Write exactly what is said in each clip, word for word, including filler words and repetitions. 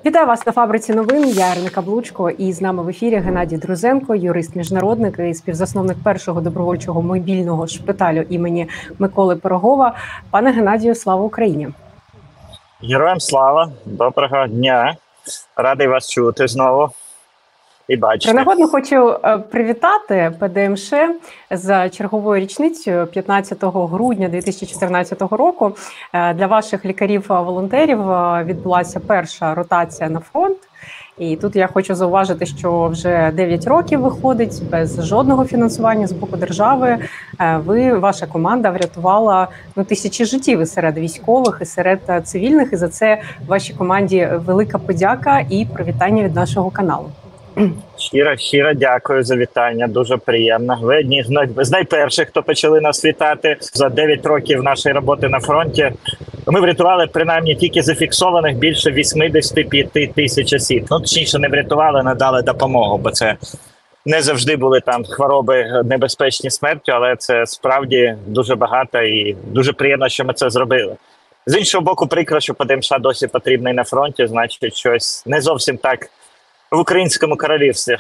Вітаю вас на фабриці новин. Я Ірина Каблучко, і з нами в ефірі Геннадій Друзенко, юрист-міжнародник і співзасновник першого добровольчого мобільного шпиталю імені Миколи Пирогова. Пане Геннадію, слава Україні! Героям слава! Доброго дня! Радий вас чути знову і бачити. Принагодно хочу привітати ПДМШ з черговою річницею п'ятнадцятого грудня дві тисячі чотирнадцятого року. Для ваших лікарів-волонтерів відбулася перша ротація на фронт. І тут я хочу зауважити, що вже дев'ять років виходить без жодного фінансування з боку держави. Ви, ваша команда врятувала ну, тисячі життів і серед військових, і серед цивільних. І за це вашій команді велика подяка і привітання від нашого каналу. Щиро, щиро дякую за вітання, дуже приємно. Ви одні з найперших, хто почали нас вітати. За дев'ять років нашої роботи на фронті ми врятували принаймні тільки зафіксованих більше вісімдесят п'ять тисяч осіб. Ну, точніше, не врятували, надали допомогу, бо це не завжди були там хвороби небезпечні смертю, але це справді дуже багато і дуже приємно, що ми це зробили. З іншого боку, прикро, що ПДМШ досі потрібний на фронті, значить щось не зовсім так в Українському королівстві.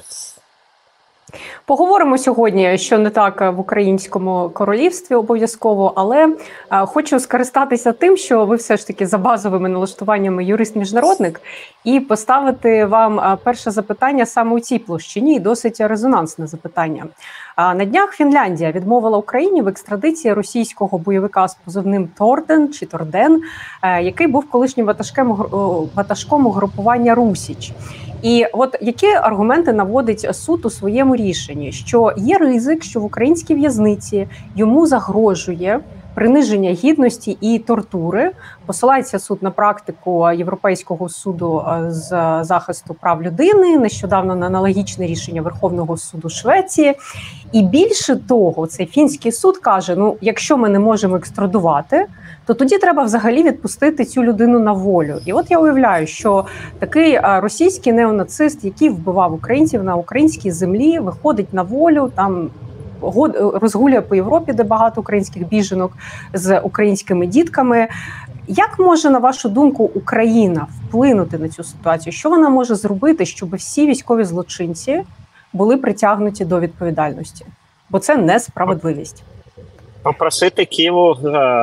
Поговоримо сьогодні, що не так в Українському королівстві обов'язково, але а, хочу скористатися тим, що ви все ж таки за базовими налаштуваннями юрист-міжнародник, і поставити вам а, перше запитання саме у цій площині, і досить резонансне запитання. А, на днях Фінляндія відмовила Україні в екстрадиції російського бойовика з позивним Торден чи Торден, а, який був колишнім ватажком, ватажком угрупування Русіч. І от які аргументи наводить суд у своєму рішенні? Що є ризик, що в українській в'язниці йому загрожує приниження гідності і тортури. Посилається суд на практику Європейського суду з захисту прав людини, нещодавно на аналогічне рішення Верховного суду Швеції. І більше того, цей фінський суд каже, ну, якщо ми не можемо екстрадувати, то тоді треба взагалі відпустити цю людину на волю. І от я уявляю, що такий російський неонацист, який вбивав українців на українській землі, виходить на волю, там розгулює по Європі, де багато українських біженок з українськими дітками. Як може, на вашу думку, Україна вплинути на цю ситуацію? Що вона може зробити, щоб всі військові злочинці були притягнуті до відповідальності? Бо це несправедливість. Попросити Києву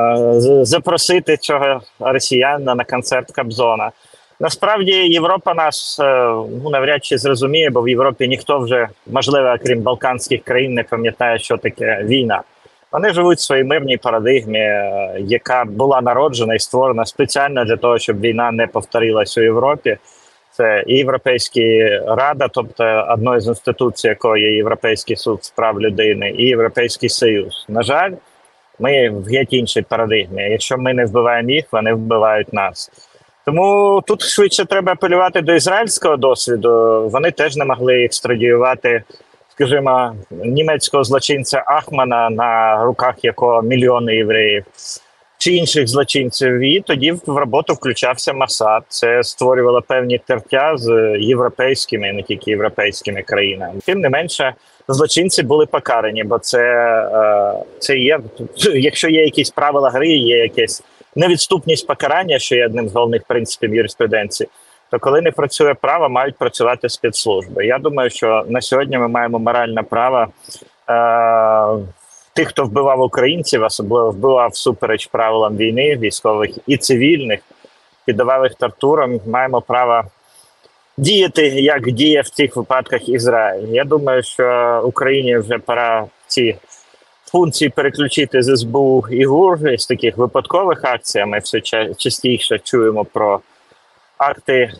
запросити цього росіянина на концерт Кобзона. Насправді Європа нас ну, навряд чи зрозуміє, бо в Європі ніхто вже, можливо, крім балканських країн, не пам'ятає, що таке війна. Вони живуть в своїй мирній парадигмі, яка була народжена і створена спеціально для того, щоб війна не повторилась у Європі. Це і Європейська Рада, тобто одна з інституцій, якої є Європейський суд з прав людини, і Європейський Союз. На жаль, ми в геть іншій парадигмі. Якщо ми не вбиваємо їх, вони вбивають нас. Тому тут швидше треба апелювати до ізраїльського досвіду. Вони теж не могли екстрадіювати, скажімо, німецького злочинця Ахмана, на руках якого мільйони євреїв, чи інших злочинців. І тоді в роботу включався Масад. Це створювало певні тертя з європейськими, не тільки європейськими країнами. Тим не менше, злочинці були покарані, бо це, це є, якщо є якісь правила гри, є якесь невідступність покарання, що є одним з головних принципів юриспруденції, то коли не працює право, мають працювати спецслужби. Я думаю, що на сьогодні ми маємо моральне право е- тих, хто вбивав українців, особливо вбивав всупереч правилам війни, військових і цивільних, піддавав їх тортурам, маємо право діяти, як діє в цих випадках Ізраїль. Я думаю, що Україні вже пора ці функції переключити з ес бе у і ГУР, з таких випадкових акцій. Ми все частіше чуємо про акти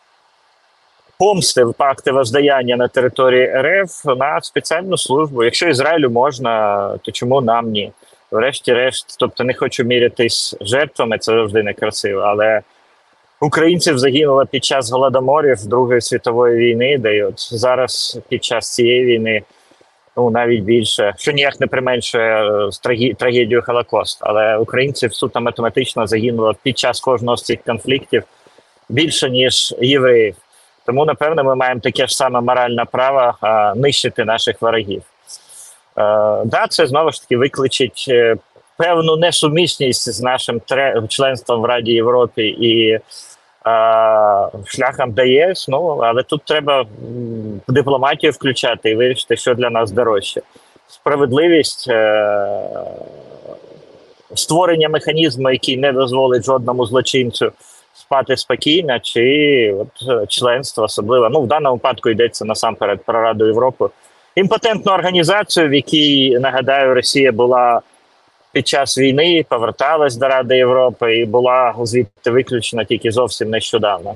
помсти, акти воздаяння на території ер еф на спеціальну службу. Якщо Ізраїлю можна, то чому нам ні? Врешті-решт, тобто не хочу мірятись жертвами, це завжди некрасиво, але українців загинуло під час голодоморів Другої світової війни, де от зараз під час цієї війни ну, навіть більше, що ніяк не применшує трагедію Холокосту. Але українців суто математично загинуло під час кожного з цих конфліктів більше, ніж євреїв. Тому, напевно, ми маємо таке ж саме моральне право а, нищити наших ворогів. Так, да, це знову ж таки викличить певну несумісність з нашим членством в Раді Європи і шляхом до ЄС, ну, але тут треба дипломатію включати і вирішити, що для нас дорожче. Справедливість, створення механізму, який не дозволить жодному злочинцю спати спокійно, чи от, членство особливо. Ну, в даному випадку йдеться насамперед про Раду Європи. Імпотентну організацію, в якій, нагадаю, Росія була під час війни, поверталась до Ради Європи і була звідти виключена тільки зовсім нещодавно.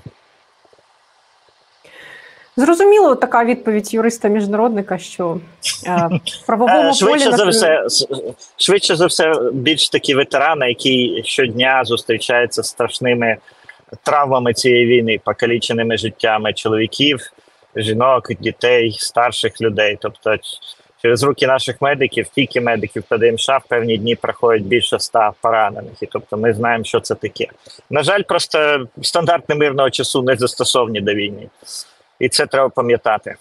Зрозуміло, така відповідь юриста-міжнародника, що е, в правовому швидше полі... За все, швидше за все, більш такі ветерани, які щодня зустрічаються з страшними травмами цієї війни, покаліченими життями чоловіків, жінок, дітей, старших людей. Тобто через руки наших медиків, тільки медиків ПДМШ в певні дні проходять більше ста поранених. І тобто ми знаємо, що це таке. На жаль, просто стандарти мирного часу не застосовані до війни. І це треба пам'ятати.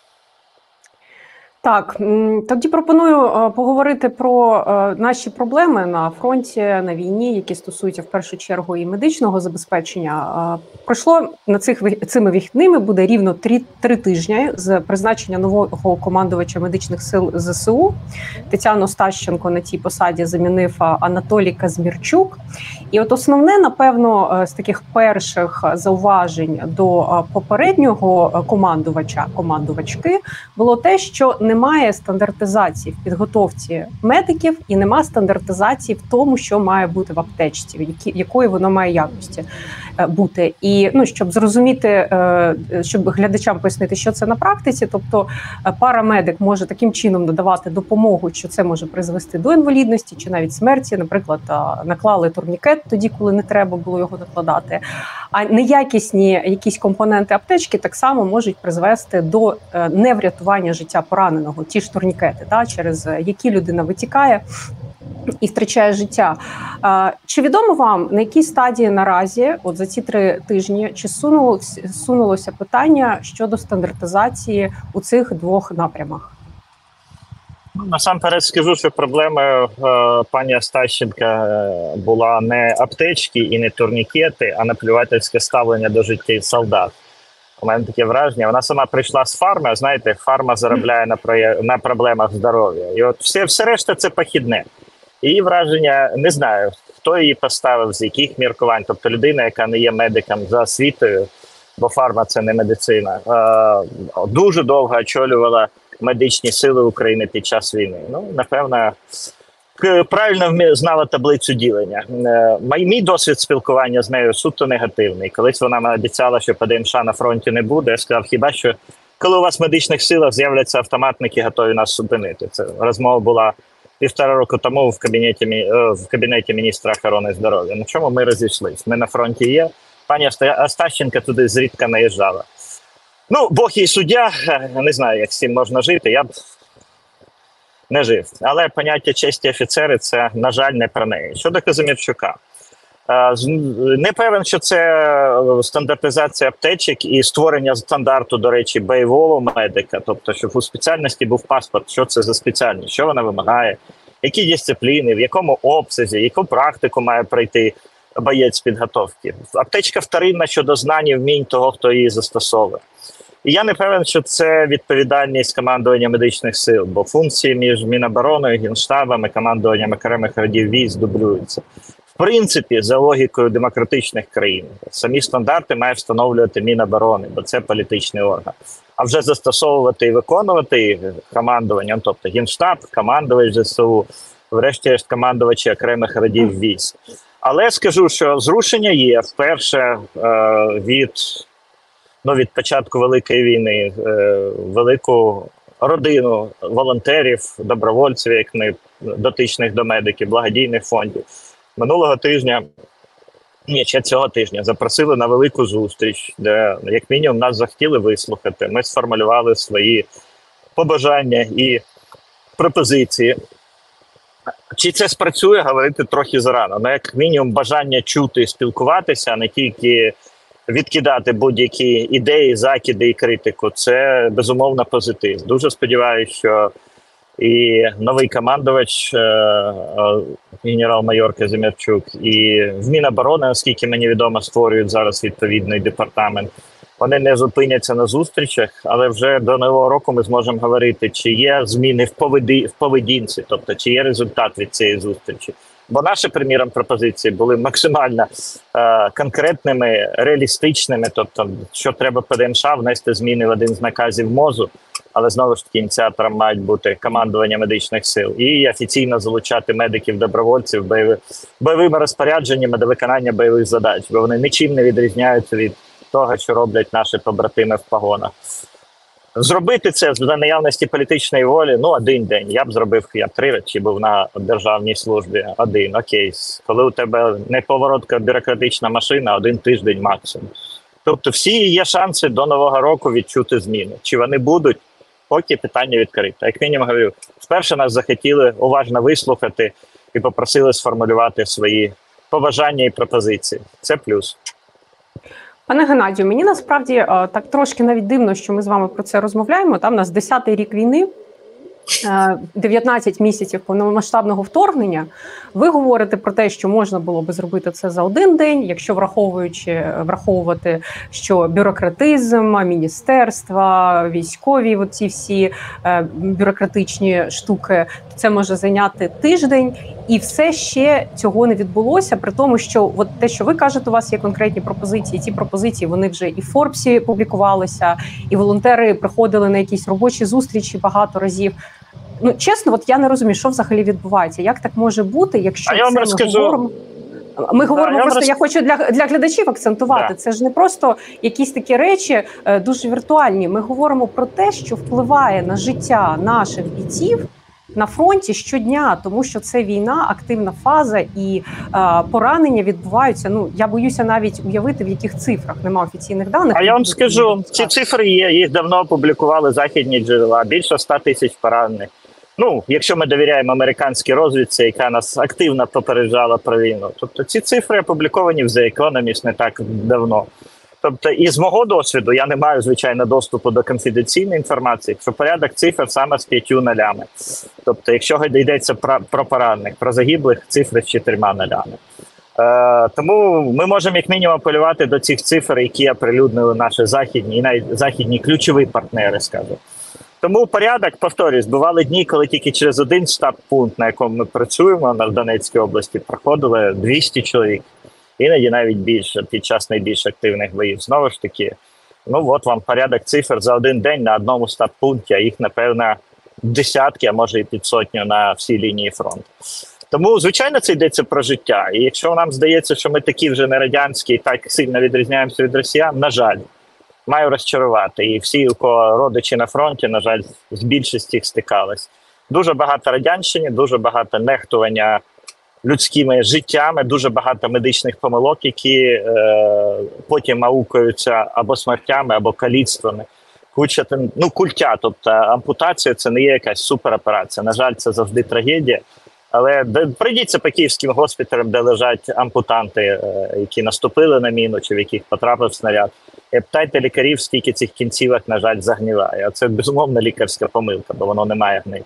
Так, тоді пропоную поговорити про наші проблеми на фронті, на війні, які стосуються в першу чергу і медичного забезпечення. Пройшло на цих цими вихідними буде рівно три, три тижні з призначення нового командувача медичних сил ЗСУ. Тетяну Стащенко на цій посаді замінив Анатолій Казмірчук. І от основне, напевно, з таких перших зауважень до попереднього командувача, командувачки, було те, що немає стандартизації в підготовці медиків і немає стандартизації в тому, що має бути в аптечці, які, якої воно має якості бути. І ну, щоб зрозуміти, щоб глядачам пояснити, що це на практиці, тобто парамедик може таким чином надавати допомогу, що це може призвести до інвалідності чи навіть смерті. Наприклад, наклали турнікет тоді, коли не треба було його накладати. А неякісні якісь компоненти аптечки так само можуть призвести до неврятування життя пораненого, ті ж турнікети, та, через які людина витікає і втрачає життя. Чи відомо вам, на якій стадії наразі, от за ці три тижні, чи сунулося, сунулося питання щодо стандартизації у цих двох напрямах? Насамперед скажу, що проблема е, пані Стащенка була не аптечки і не турнікети, а наплювательське ставлення до життя солдат. У мене таке враження. Вона сама прийшла з фарми, а знаєте, фарма заробляє на, про... на проблемах здоров'я. І от все, все решта це похідне. Її враження, не знаю, хто її поставив, з яких міркувань. Тобто людина, яка не є медиком за освітою, бо фарма – це не медицина, е, дуже довго очолювала медичні сили України під час війни. Ну, напевно, правильно знала таблицю ділення. Мій, мій досвід спілкування з нею суто негативний. Колись вона мене обіцяла, що ПДМШ на фронті не буде. Я сказав, хіба що, коли у вас в медичних силах з'являться автоматники, готові нас зупинити. Це розмова була півтора року тому в кабінеті, в кабінеті міністра охорони здоров'я. На чому ми розійшлись? Ми на фронті є. Пані Стащенко туди зрідка наїжджала. Ну, Бог їй суддя, не знаю, як з цим можна жити, я б не жив. Але поняття честі офіцери – це, на жаль, не про неї. Щодо Казимірчука. Не певен, що це стандартизація аптечок і створення стандарту, до речі, бойового медика. Тобто, щоб у спеціальності був паспорт, що це за спеціальність, що вона вимагає, які дисципліни, в якому обсязі, яку практику має пройти боєць підготовки. Аптечка вторинна щодо знань і вмінь того, хто її застосовує. І я не певен, що це відповідальність командування медичних сил, бо функції між Мінобороною, Генштабом і командуванням окремих родів військ дублюються. В принципі, за логікою демократичних країн, самі стандарти має встановлювати Міноборони, бо це політичний орган. А вже застосовувати і виконувати їх командуванням, тобто Генштаб, командувач ЗСУ, врешті-решт командувачі окремих родів військ. Але скажу, що зрушення є вперше е, від, ну, від початку Великої війни, е, велику родину волонтерів, добровольців, як ми, дотичних до медиків, благодійних фондів. Минулого тижня, ні, ще цього тижня, запросили на велику зустріч, де, як мінімум, нас захотіли вислухати. Ми сформулювали свої побажання і пропозиції. Чи це спрацює, говорити трохи зарано. Ну, як мінімум, бажання чути і спілкуватися, а не тільки відкидати будь-які ідеї, закиди і критику. Це, безумовно, позитив. Дуже сподіваюся, що і новий командувач, генерал-майор Казимирчук, і в Міноборони, оскільки мені відомо, створюють зараз відповідний департамент. Вони не зупиняться на зустрічах, але вже до Нового року ми зможемо говорити, чи є зміни в, поведі... в поведінці, тобто чи є результат від цієї зустрічі. Бо наші, приміром, пропозиції були максимально е, конкретними, реалістичними, тобто, що треба ПДМШ внести зміни в один з наказів МОЗу, але знову ж таки ініціатором мають бути командування медичних сил і офіційно залучати медиків-добровольців бойови... бойовими розпорядженнями до виконання бойових задач, бо вони нічим не відрізняються від того, що роблять наші побратими в погонах. Зробити це за наявності політичної волі, ну, один день. Я б зробив, я три речі був на державній службі. Один, окей. Коли у тебе неповоротка бюрократична машина, один тиждень максимум. Тобто всі є шанси до Нового року відчути зміни. Чи вони будуть, поки питання відкрите. Як мінімум, говорю, спершу нас захотіли уважно вислухати і попросили сформулювати свої побажання і пропозиції. Це плюс. Пане Геннадію, мені насправді так трошки навіть дивно, що ми з вами про це розмовляємо. Там у нас десятий рік війни, дев'ятнадцять місяців повномасштабного вторгнення. Ви говорите про те, що можна було би зробити це за один день, якщо враховуючи, враховувати, що бюрократизм, міністерства, військові, оці всі е, бюрократичні штуки, це може зайняти тиждень. І все ще цього не відбулося, при тому, що от те, що ви кажете, у вас є конкретні пропозиції, ці пропозиції, вони вже і в Форбсі публікувалися, і волонтери приходили на якісь робочі зустрічі багато разів. Ну, чесно, от я не розумію, що взагалі відбувається. Як так може бути, якщо а я вам це розкажу... ми говоримо... Ми говоримо да, просто, я, я хочу для, для глядачів акцентувати, да. Це ж не просто якісь такі речі е, дуже віртуальні. Ми говоримо про те, що впливає на життя наших бійців на фронті щодня, тому що це війна, активна фаза, і е, поранення відбуваються. Ну, я боюся навіть уявити, в яких цифрах, нема офіційних даних. А я вам скажу, ці цифри є, їх давно опублікували західні джерела, більше ста тисяч поранених. Ну, якщо ми довіряємо американській розвідці, яка нас активно попереджала про війну. Тобто ці цифри опубліковані в The Economist не так давно. Тобто, і з мого досвіду, я не маю, звичайно, доступу до конфіденційної інформації, що порядок цифр саме з п'ятью нолями. Тобто, якщо йдеться про, про поранених, про загиблих, цифри з чотирма нолями. Е, тому ми можемо як мінімум апелювати до цих цифр, які оприлюднили наші західні, і навіть західні ключові партнери, скажу. Тому порядок, повторюсь, бували дні, коли тільки через один штаб-пункт, на якому ми працюємо, на Донецькій області, проходили двісті чоловік. Іноді навіть більше під час найбільш активних боїв. Знову ж таки, ну от вам порядок цифр за один день на одному штаб-пункті, а їх, напевно, десятки, а може і під сотню на всій лінії фронту. Тому, звичайно, це йдеться про життя. І якщо нам здається, що ми такі вже не радянські і так сильно відрізняємося від росіян, на жаль, маю розчарувати. І всі, у кого родичі на фронті, на жаль, з більшості їх стикались. Дуже багато радянщини, дуже багато нехтування людськими життями, дуже багато медичних помилок, які е, потім аукаються або смертями, або каліцтвами. Куча, ну, культя, тобто ампутація – це не є якась супероперація. На жаль, це завжди трагедія. Але прийдіться по київським госпіталям, де лежать ампутанти, е, які наступили на міну, чи в яких потрапив снаряд. І питайте лікарів, скільки цих кінцівок, на жаль, загниває. А це, безумовно, лікарська помилка, бо воно не має гнити.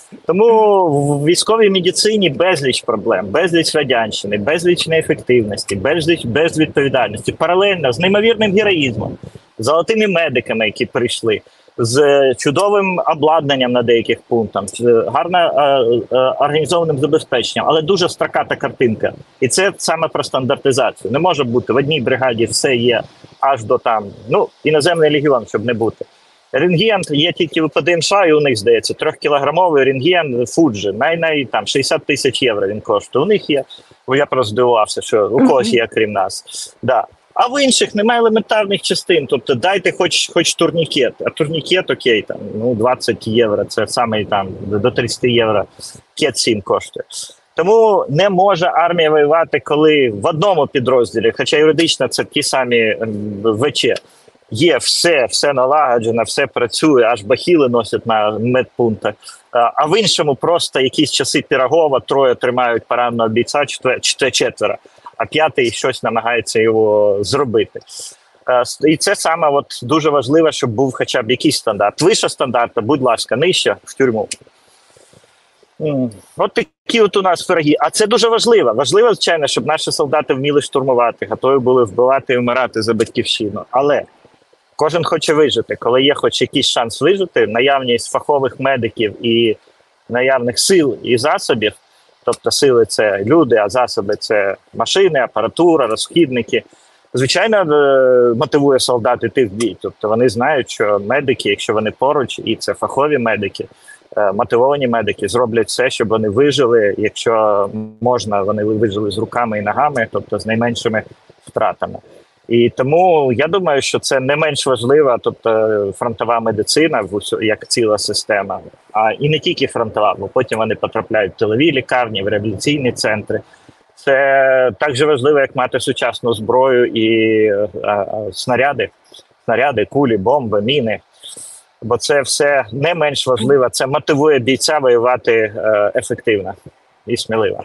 Тому в військовій медицині безліч проблем, безліч радянщини, безліч неефективності, безліч безвідповідальності. Паралельно з неймовірним героїзмом, золотими медиками, які прийшли, з чудовим обладнанням на деяких пунктах, з гарно е, е, організованим забезпеченням, але дуже строката картинка. І це саме про стандартизацію. Не може бути в одній бригаді все є аж до там, ну, іноземний легіон, щоб не бути. Рентген є тільки в ПДМШ, і у них, здається, трьохкілограмовий рентген Фуджі, най-най, там, шістдесят тисяч євро він коштує. У них є, бо я просто здивувався, що у когось є, крім нас. Да. А в інших немає елементарних частин, тобто дайте хоч, хоч турнікет, а турнікет, окей, там, ну, двадцять євро, це саме там, до тридцять євро кет сім коштує. Тому не може армія воювати, коли в одному підрозділі, хоча юридично це ті самі ВЧ, є все, все налагоджено, все працює, аж бахіли носять на медпунктах, а в іншому просто якісь часи Пірогова, троє тримають пораненого бійця, четверо, а п'ятий щось намагається його зробити. І це саме от дуже важливо, щоб був хоча б якийсь стандарт. Вище стандарта, будь ласка, нижче – в тюрму. М, От такі от у нас пироги. А це дуже важливо. Важливо, звичайно, щоб наші солдати вміли штурмувати, готові були вбивати і вмирати за батьківщину. Але кожен хоче вижити. Коли є хоч якийсь шанс вижити, наявність фахових медиків і наявних сил і засобів, тобто сили – це люди, а засоби – це машини, апаратура, розхідники, звичайно, мотивує солдат іти в бій. Тобто вони знають, що медики, якщо вони поруч, і це фахові медики, мотивовані медики, зроблять все, щоб вони вижили, якщо можна, вони вижили з руками і ногами, тобто з найменшими втратами. І тому я думаю, що це не менш важлива, тобто фронтова медицина як ціла система, а і не тільки фронтова, бо потім вони потрапляють в тилові лікарні, в реабілітаційні центри. Це так же важливо, як мати сучасну зброю і а, а, снаряди, снаряди, кулі, бомби, міни. Бо це все не менш важливо, це мотивує бійця воювати е, ефективно і сміливо.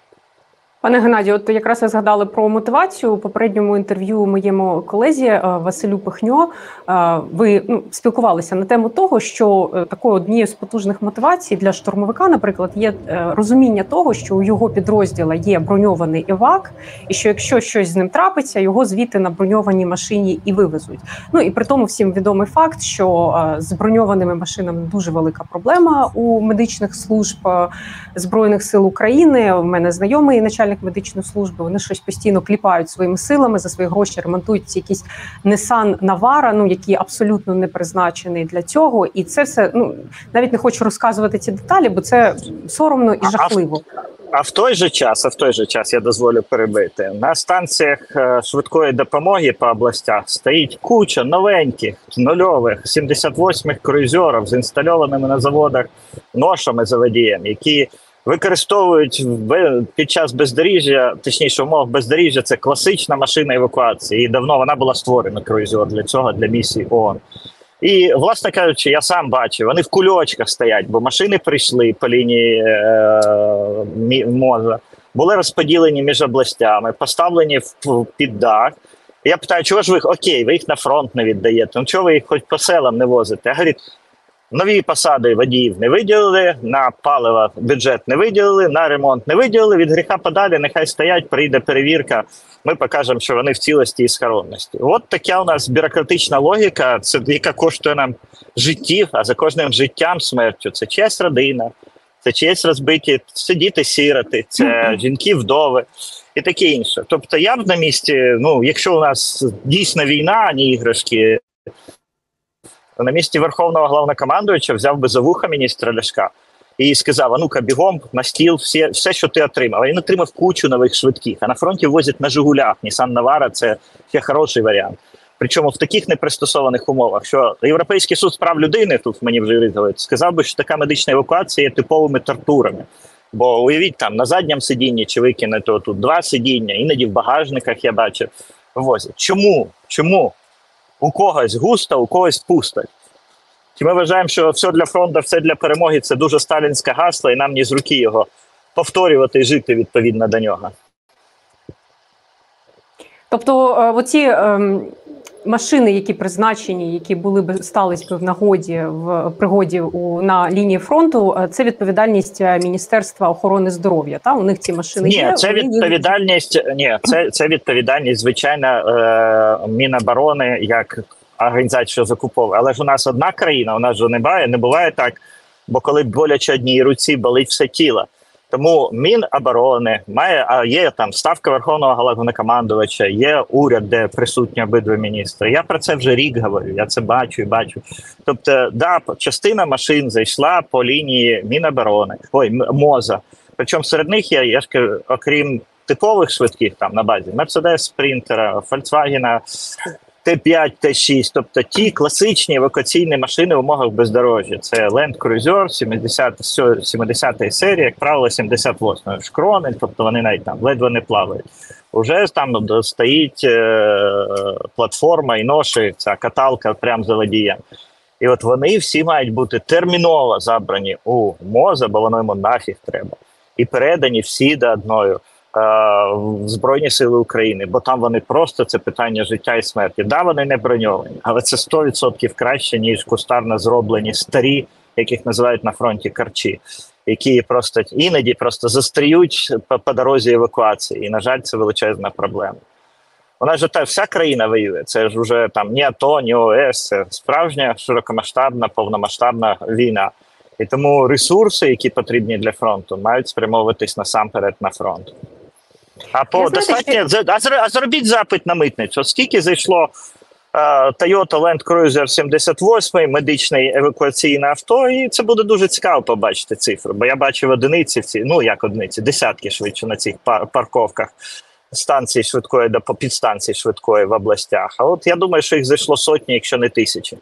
Пане Геннадію, от якраз ви згадали про мотивацію. У попередньому інтерв'ю моєму колезі Василю Пихньо ви ну, спілкувалися на тему того, що такою однією з потужних мотивацій для штурмовика, наприклад, є розуміння того, що у його підрозділа є броньований івак, і що якщо щось з ним трапиться, його звідти на броньованій машині і вивезуть. Ну і при тому всім відомий факт, що з броньованими машинами дуже велика проблема у медичних служб Збройних сил України. У мене знайомий начальник медичної служби, вони щось постійно кліпають своїми силами, за свої гроші ремонтують якийсь Nissan Navara, ну, який абсолютно не призначений для цього. І це все, ну, навіть не хочу розказувати ці деталі, бо це соромно і жахливо. А, а в той же час, а в той же час я дозволю перебити, на станціях швидкої допомоги по областях стоїть куча новеньких, нульових, сімдесят восьмих круїзерів з інстальованими на заводах ношами за водієм, які використовують під час бездоріжжя, точніше, умов бездоріжжя, це класична машина евакуації. І давно вона була створена, круїзер, для цього, для місії ООН. І, власне кажучи, я сам бачив, вони в кульочках стоять, бо машини прийшли по лінії е, МОЗа, були розподілені між областями, поставлені в, під дах. Я питаю, чого ж ви, окей, ви їх на фронт не віддаєте, ну чого ви їх хоч по селам не возите? Я говорю, нові посади водіїв не виділили, на паливо бюджет не виділили, на ремонт не виділили, від гріха подалі, нехай стоять, прийде перевірка, ми покажемо, що вони в цілості і схоронності. От така у нас бюрократична логіка, це, яка коштує нам життів, а за кожним життям смертю. Це чиясь родина, це чиєсь розбиті, це діти-сироти, це жінки-вдови і таке інше. Тобто я б на місці, ну, якщо у нас дійсна війна, а не іграшки, на місці Верховного Головнокомандуюча взяв би за вуха міністра Ляшка і сказав, а ну-ка, бігом на стіл все, все, що ти отримав. А він отримав кучу нових швидких, а на фронті возять на «Жигулях». Nissan Navara – це ще хороший варіант. Причому в таких непристосованих умовах, що Європейський суд з прав людини, тут мені вже визволить, сказав би, що така медична евакуація є типовими тортурами. Бо уявіть, там на задньому сидінні чи викинете тут два сидіння, іноді в багажниках, я бачив, возять. Чому? Чому? У когось густо, у когось пусто. Чи ми вважаємо, що все для фронту, все для перемоги – це дуже сталінське гасло, і нам ні з руки його повторювати і жити відповідно до нього? Тобто оці ем, машини, які призначені, які були б стались в нагоді, в пригоді у, на лінії фронту, це відповідальність Міністерства охорони здоров'я, та? У них ці машини ні, є? Це відповідальність, ні, це, це відповідальність, звичайно, е, Міноборони, як організація, що закуповує. Але ж у нас одна країна, у нас же не буває, не буває так, бо коли боляче одній руці, болить все тіло. Тому Міноборони має, а є там ставка Верховного Головнокомандувача, є уряд, де присутні обидва міністри. Я про це вже рік говорю, я це бачу і бачу. Тобто, да, частина машин зайшла по лінії Міноборони, ой, МОЗа. Причому серед них є, я ж кажу, окрім типових швидких там на базі, Mercedes Спринтера, Volkswagen Т п'ять, Т шість, тобто ті класичні евакуаційні машини в умовах бездорожжя. Це Land Cruiser сімдесятої серії, як правило, сімдесят восьмої Шкронель, тобто вони навіть там ледве не плавають. Уже там стоїть е, платформа і ноші, ця каталка прямо за водієм. І от вони всі мають бути терміново забрані у МОЗа, бо воно йому нафіг треба. І передані всі до одної в Збройні Сили України, бо там вони просто, це питання життя і смерті. Да, вони не броньовані, але це сто відсотків краще, ніж кустарно зроблені старі яких називають на фронті карчі, які просто іноді просто застріють по, по дорозі евакуації. І, на жаль, це величезна проблема. Вона ж та вся країна воює. Це ж вже там ні АТО, ні ООС, це справжня широкомасштабна, повномасштабна війна. І тому ресурси, які потрібні для фронту, мають спрямовуватись насамперед на фронт. А по достатньо що... а зробіть запит на митницю. Скільки зайшло uh, Toyota Land Cruiser сімдесят вісім, медичне евакуаційне авто, і це буде дуже цікаво побачити цифру. Бо я бачив одиниці, в ці, ну як одиниці, десятки швидше на цих пар парковках станцій швидкої до підстанцій швидкої в областях. А от я думаю, що їх зайшло сотні, якщо не тисячі.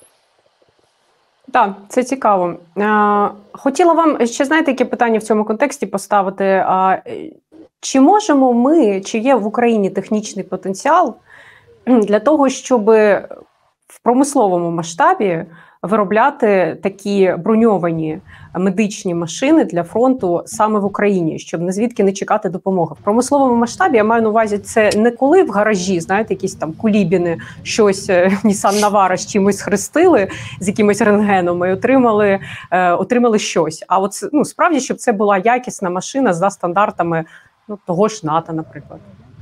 Так, це цікаво. Хотіла вам ще, знаєте, яке питання в цьому контексті поставити. Чи можемо ми, чи є в Україні технічний потенціал для того, щоб в промисловому масштабі виробляти такі броньовані медичні машини для фронту саме в Україні, щоб не звідки не чекати допомоги? В промисловому масштабі я маю на увазі, це не коли в гаражі, знаєте, якісь там кулібіни, щось Nissan Navara з чимось хрестили, з якимось рентгеном і отримали, е, отримали щось. А от ну, справді, щоб це була якісна машина за стандартами ну, того ж НАТО, наприклад.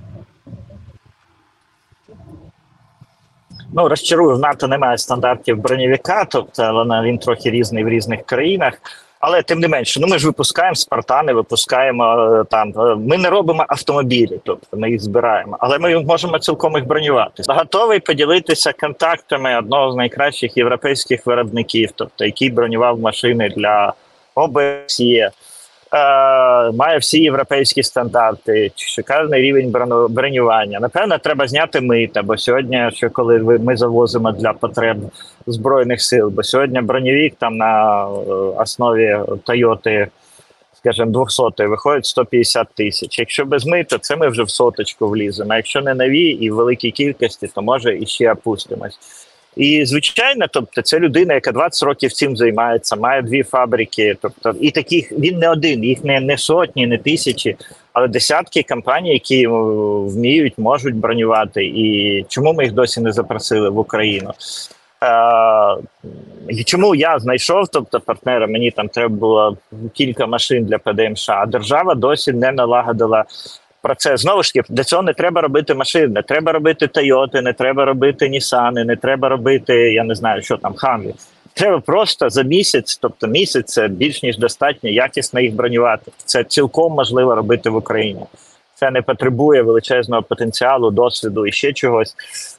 Ну, розчарую, в НАТО немає стандартів бронєвіка, тобто вона, він трохи різний в різних країнах. Але тим не менше, ну ми ж випускаємо Спартани, випускаємо там, ми не робимо автомобілі, тобто ми їх збираємо, але ми можемо цілком їх бронювати. Готовий поділитися контактами одного з найкращих європейських виробників, тобто який бронював машини для ОБСЄ. Е, має всі європейські стандарти, шикарний рівень бронювання. Напевно, треба зняти мита, бо сьогодні, що коли ми завозимо для потреб Збройних сил, бо сьогодні бронєвік там на основі Тойоти, скажімо, двохсотої виходить сто п'ятдесят тисяч. Якщо без мита, це ми вже в соточку вліземо. А якщо не нові і в великій кількості, то може і ще опустимось. І, звичайно, тобто, це людина, яка двадцять років цим займається, має дві фабрики, тобто, і таких, він не один, їх не, не сотні, не тисячі, але десятки компаній, які вміють, можуть бронювати. І чому ми їх досі не запросили в Україну? А, і чому я знайшов, тобто, партнера, мені там треба було кілька машин для ПДМШ, а держава досі не налагодила процес. Знову ж таки, для цього не треба робити машин, не треба робити Тойоти, не треба робити Нісани, не треба робити, я не знаю, що там, Хамві. Треба просто за місяць, тобто місяць це більш ніж достатньо якісно їх бронювати. Це цілком можливо робити в Україні. Це не потребує величезного потенціалу, досвіду і ще чогось.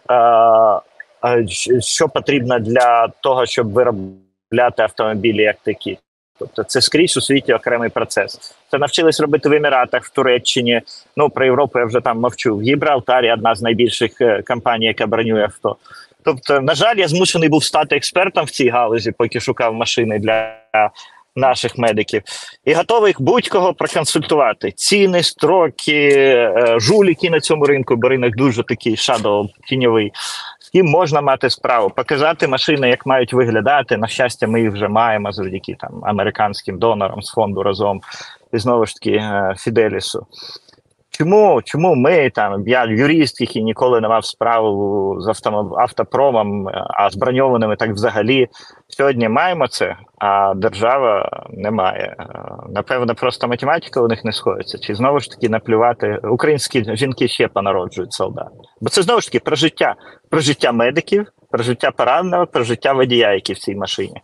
Що потрібно для того, щоб виробляти автомобілі як такі? Тобто це скрізь у світі окремий процес. Це навчились робити в Еміратах, в Туреччині, ну про Європу я вже там мовчу. В Гібралтарі одна з найбільших компаній, яка бронює авто. Тобто, на жаль, я змушений був стати експертом в цій галузі, поки шукав машини для наших медиків. І готовий будь-кого проконсультувати. Ціни, строки, жуліки на цьому ринку, бо ринок дуже такий шадоу, тіньовий. З ким можна мати справу, показати машини, як мають виглядати. На щастя, ми їх вже маємо завдяки там американським донорам з фонду разом і знову ж таки Фіделісу. Чому, чому ми, там, я юрист, який ніколи не мав справу з авто, автопромом, а з броньованими так взагалі, сьогодні маємо це, а держава не має. Напевно, просто математика у них не сходиться. Чи знову ж таки наплювати, українські жінки ще понароджують солдат. Бо це знову ж таки про життя, про життя медиків, про життя пораненого, про життя водія, який в цій машині.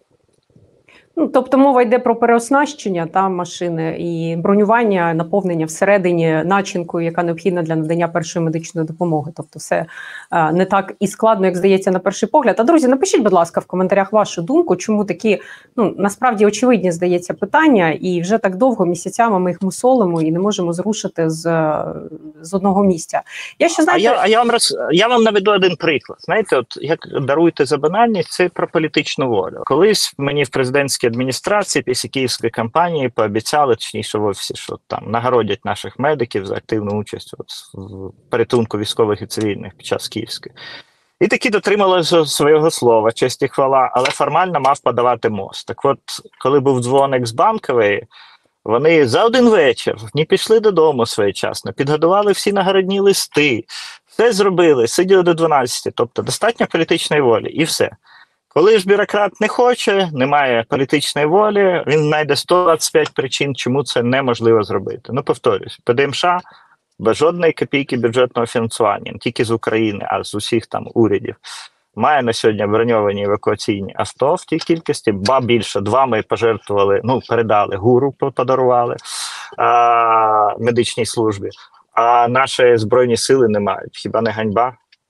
Ну, тобто мова йде про переоснащення та машини і бронювання, наповнення всередині начинкою, яка необхідна для надання першої медичної допомоги. Тобто все а, не так і складно, як здається на перший погляд. А, друзі, напишіть, будь ласка, в коментарях вашу думку, чому такі, ну, насправді очевидні, здається, питання, і вже так довго, місяцями ми їх мусолимо і не можемо зрушити з, з одного місця. Я ще, знаєте... А я, а я, вам роз... я вам наведу один приклад. Знаєте, от як даруйте за банальність, це про політичну волю. Колись мені в президентській адміністрації після київської кампанії пообіцяли, точніше в офісі, що там нагородять наших медиків за активну участь от, в порятунку військових і цивільних під час київської. І таки дотрималися свого слова, честь і хвала, але формально мав подавати мост. Так от, коли був дзвоник з Банкової, вони за один вечір не пішли додому своєчасно, підготували всі нагородні листи, все зробили, сиділи до дванадцяти, тобто достатньо політичної волі і все. Коли ж бюрократ не хоче, немає політичної волі, він знайде сто двадцять п'ять причин, чому це неможливо зробити. Ну, повторюсь, ПДМШ без жодної копійки бюджетного фінансування, не тільки з України, а з усіх там урядів, має на сьогодні броньовані евакуаційні авто в тій кількості, ба більше, два ми пожертвували, ну, передали, ГУРу подарували а, медичній службі, а наші Збройні сили не мають. Хіба не ганьба?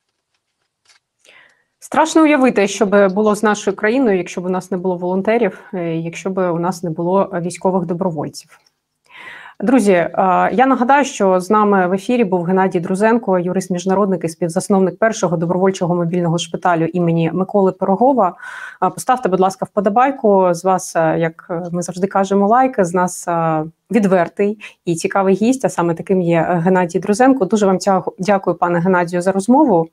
Страшно уявити, що би було з нашою країною, якщо б у нас не було волонтерів, якщо б у нас не було військових добровольців. Друзі, я нагадаю, що з нами в ефірі був Геннадій Друзенко, юрист-міжнародник і співзасновник першого добровольчого мобільного шпиталю імені Миколи Пирогова. Поставте, будь ласка, вподобайку. З вас, як ми завжди кажемо, лайк. З нас відвертий і цікавий гість, а саме таким є Геннадій Друзенко. Дуже вам дякую, пане Геннадію, за розмову.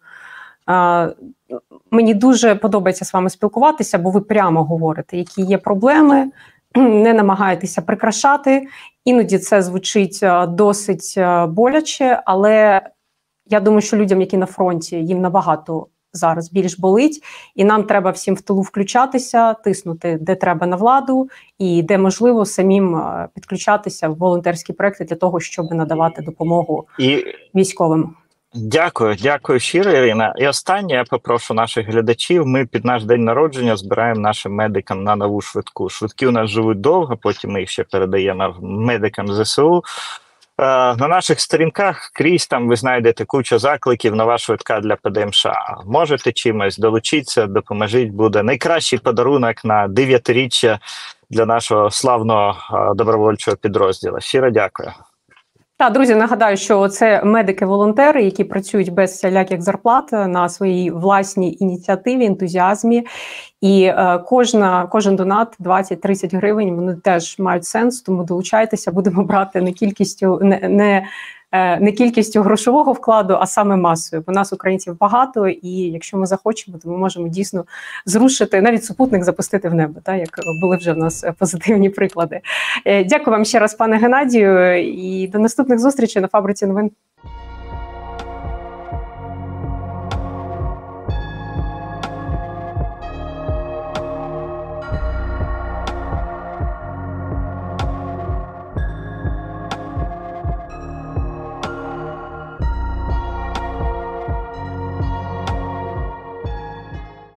Мені дуже подобається з вами спілкуватися, бо ви прямо говорите, які є проблеми, не намагаєтеся прикрашати. Іноді це звучить досить боляче, але я думаю, що людям, які на фронті, їм набагато зараз більш болить, і нам треба всім в тилу включатися, тиснути, де треба, на владу, і де можливо самим підключатися в волонтерські проекти для того, щоб надавати допомогу і... військовим. Дякую, дякую щиро, Ірина. І останнє, я попрошу наших глядачів, ми під наш день народження збираємо нашим медикам на нову швидку. Швидкі у нас живуть довго, потім ми їх ще передаємо медикам ЗСУ. Е, на наших сторінках крізь там ви знайдете кучу закликів «Нова швидка для ПДМШ». Можете чимось долучитися, допоможіть, буде найкращий подарунок на дев'ятиріччя для нашого славного е, добровольчого підрозділу. Щиро дякую. Так, друзі, нагадаю, що це медики-волонтери, які працюють без всіляких зарплат на своїй власній ініціативі, ентузіазмі. І е, кожна, кожен донат двадцять-тридцять гривень, вони теж мають сенс, тому долучайтеся, будемо брати не кількістю, не, не, не кількістю грошового вкладу, а саме масою. Бо нас, українців, багато, і якщо ми захочемо, то ми можемо дійсно зрушити, навіть супутник запустити в небо, так, як були вже в нас позитивні приклади. Дякую вам ще раз, пане Геннадію, і до наступних зустрічей на Фабриці новин.